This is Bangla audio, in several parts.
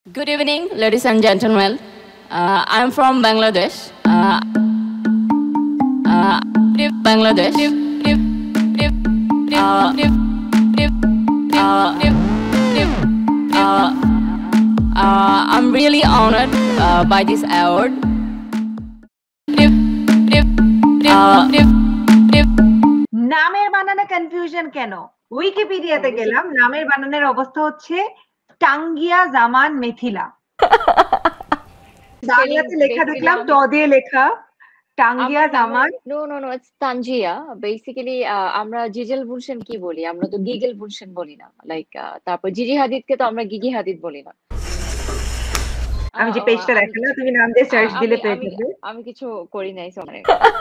Good evening, ladies and gentlemen. I'm from Bangladesh. Bangladesh. I'm really honored by this award. নামের বানানে কনফিউশন কেন? উইকিপিডিয়াতে গেলাম, নামের বানানের অবস্থা হচ্ছে টাঙ্গিয়া জামান মেথিলা। বাংলাতে লেখা দেখলাম ট দিয়ে লেখা Tangia Zaman. No it's Tanjia. Basically আমরা জিজেল বুলশেন কি বলি, আমরা তো গিগেল বুলশেন বলি না। লাইক তারপর জিজি হাদিদকে তো আমরা গিগি হাদিদ বলি না। আমি যে পেজটা দেখালাম, তুমি নাম দিয়ে সার্চ দিলে পেয়ে যাবে। আমি কিছু করি নাই সরে।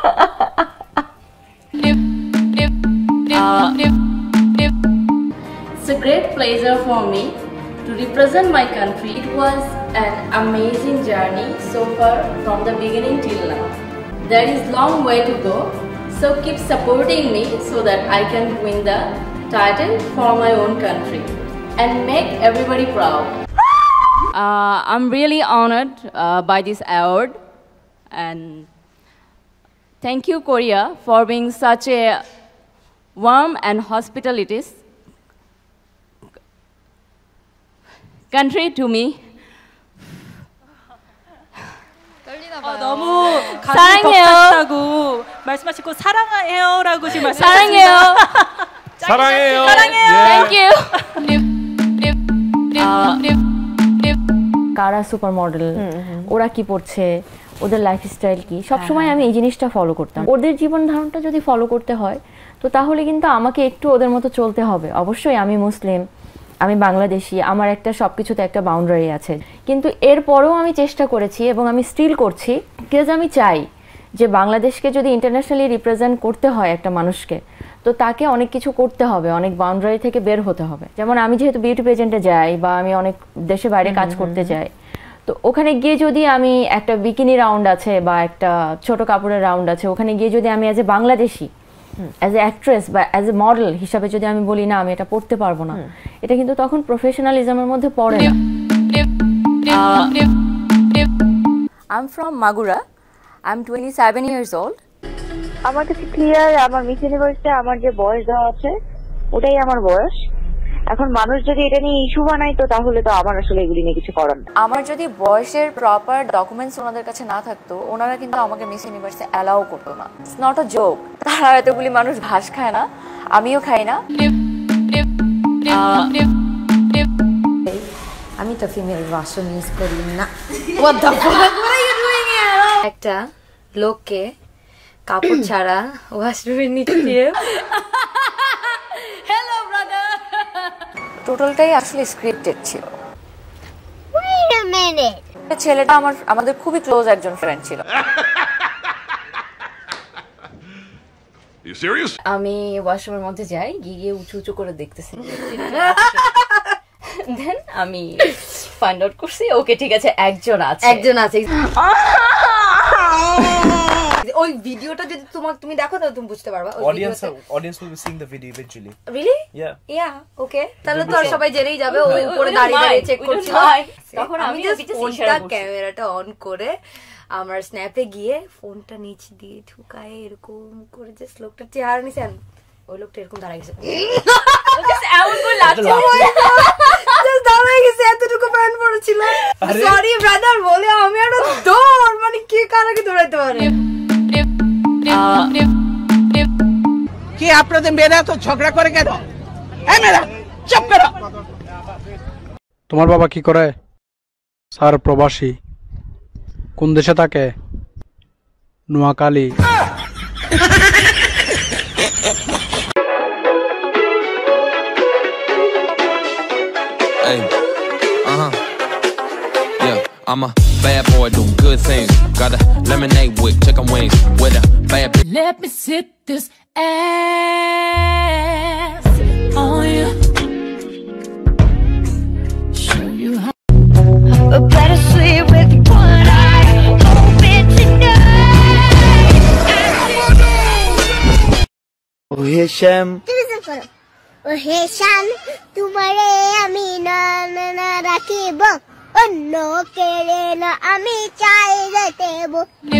It's a great pleasure for me to represent my country. It was an amazing journey so far from the beginning till now. There is long way to go, so keep supporting me so that I can win the title for my own country and make everybody proud. I'm really honored by this award, and thank you, Korea, for being such a warm and hospitable country to me. 너무 가슴이 벅찼다고 말씀하시고 사랑해요라고 지금 사랑해요. 사랑해요. 사랑해요. Thank you. কারা সুপার মডেল, ওরা কি পড়ছে, ওদের লাইফস্টাইল কি, সবসময় আমি এই জিনিসটা ফলো করতাম। ওদের জীবন ধারণটা যদি ফলো করতে হয় তো তাহলে কিন্তু আমাকে একটু ওদের মতো চলতে হবে। অবশ্যই আমি মুসলিম, আমি বাংলাদেশি, আমার একটা সবকিছুতে একটা বাউন্ডারি আছে, কিন্তু এরপরেও আমি চেষ্টা করেছি এবং আমি স্টিল করছি, বিকজ আমি চাই যে বাংলাদেশকে যদি ইন্টারন্যাশনালি রিপ্রেজেন্ট করতে হয় একটা মানুষকে, তো তাকে অনেক কিছু করতে হবে, অনেক বাউন্ডারি থেকে বের হতে হবে। যেমন আমি যেহেতু বিউটি পেজেন্টে যাই বা আমি অনেক দেশে বাইরে কাজ করতে যাই, তো ওখানে গিয়ে যদি আমি একটা বিকিনি রাউন্ড আছে বা একটা ছোট কাপড়ের রাউন্ড আছে, ওখানে গিয়ে যদি আমি as a Bangladeshi, as a actress বা অ্যাজ এ মডেল হিসাবে যদি আমি বলি না আমি এটা পড়তে পারবো না, এটা কিন্তু তখন প্রফেশনালিজমের মধ্যে পড়ে না। I'm from Magura. I'm 27 years old. আমার কাছে ক্লিয়ার, আমার মিস ইউনিভার্সিটি আমার যে বয়স দেওয়া আছে ওটাই আমার বয়স। এখন মানুষ যদি এটা নিয়ে ইস্যু বানায় তো তাহলে তো আমার আসলে এগুলি নিয়ে কিছু করার না। আমার যদি বয়সের প্রপার ডকুমেন্টস ওনাদের কাছে না থাকতো, ওনারা কিন্তু আমাকে মিস ইউনিভার্সে অ্যালাউ করতো না। It's not a joke. তারা এতগুলি মানুষ ঘাস খায় না, আমিও খাই না। আমি তো ফিমেল ওয়াশরুম ইউজ করি না। What the fuck? What are you doing here? একটা লোককে কাপড় ছাড়া ওয়াশরুমে নিচে দিয়ে Hello, brother. টোটালটাই আসলে স্ক্রিপ্টেড ছিল। Wait a minute. ছেলেটা আমাদের খুবই ক্লোজ একজন ফ্রেন্ড ছিল। You serious? আমি ওয়াশরুমের মধ্যে যাই, গিয়ে উঁচু উঁচু করে দেখতেছি। দেন আমি ফাইন্ড আউট করছি ওকে ঠিক আছে একজন আছে। ওই ভিডিওটা যদি তুমি দেখো তাহলে তুমি বুঝতে পারবা। Audience will be seeing the video eventually. Really? Yeah. Okay. তাহলে তো সবাই জেনেই যাবে ওই উপরে দাঁড়িয়ে চেক করছিল। তখন আমি জাস্ট ফোনটা ক্যামেরাটা অন করে আমার স্ন্যাপে গিয়ে ফোনটা নিচ দিয়ে ঢুকায় এরকম করে জাস্ট লোকটার চেহারা নিছেন, ওই লোকটা এরকম দাঁড়ায় গেছে। এতটুকু প্যান্ট পড়েছিল। সরি ব্রাদার বলে আমি একটা দৌড়, মানে কে কারাকে দৌড়াইতে পারে। কি আপনাদের মেয়েরা তো ঝগড়া করে কেন? এই মেয়েরা চুপ করো। তোমার বাবা কি করে? স্যার প্রবাসী। কোন দেশে থাকে? Noakhali. I'm a bad boy, do good things. Got a lemonade with chicken wings with a bad bitch. Let me sit this ass on you. Show you how. Better sleep with one eye open tonight. Oh Hisham. Oh Hisham, तुम्हारे আমি না রাখিব। অন্য কেড়ে না আমি চাই দেব।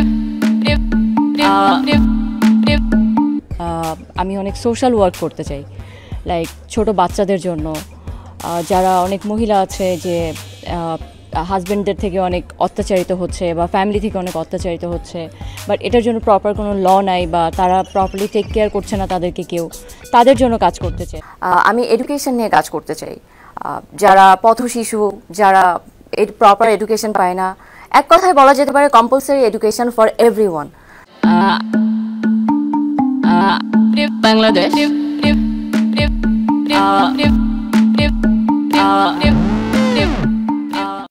আমি অনেক সোশ্যাল ওয়ার্ক করতে চাই, লাইক ছোট বাচ্চাদের জন্য, যারা অনেক মহিলা আছে যে হাজব্যান্ডদের থেকে অনেক অত্যাচারিত হচ্ছে বা ফ্যামিলি থেকে অনেক অত্যাচারিত হচ্ছে, বাট এটার জন্য প্রপার কোনো ল নাই বা তারা প্রপারলি টেক কেয়ার করছে না তাদেরকে কেউ, তাদের জন্য কাজ করতে চাই। আমি এডুকেশন নিয়ে কাজ করতে চাই, যারা পথশিশু, যারা প্রপার এডুকেশন পায় না, এক কথায় বলা যেতে পারে compulsory education for everyone. Bangladesh